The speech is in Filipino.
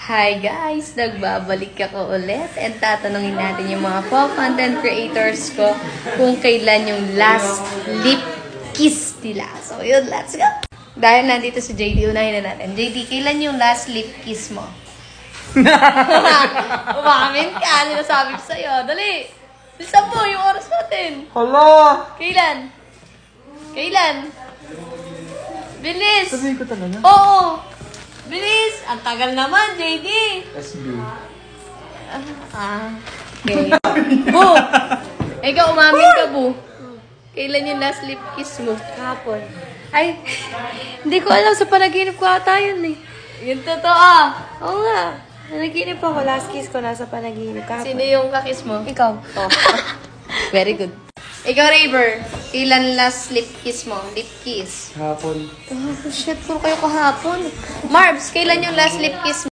Hi guys! Nagbabalik ako ulit and tatanungin natin yung mga content creators ko kung kailan yung last lip kiss nila. So yun, let's go! Dahil nandito si JD, unahin na natin. JD, kailan yung last lip kiss mo? Umamin ka, sinasabi ko sa'yo. Dali! Bilisan mo yung oras natin. Hala! Kailan? Kailan? Bilis! Sabihin ko talaga. Oo! Bilis! Ang tagal naman, JD! SB. Okay. Bu! Ikaw, umamin ka, Bu. Kailan yung last lip kiss mo? Kahapon. Ay, hindi ko alam. Sa panaginip ko ata yun eh. Yung totoo. Oo nga. Panaginip ako. Last kiss ko nasa panaginip. Kahapon. Sino yung kakiss mo? Ikaw. Oh. Very good. Ikaw, Raver, kailan last lip kiss mo? Lip kiss. Hapon. Oh, shit. Puro kayo kahapon. Marbs, kailan yung last lip kiss mo?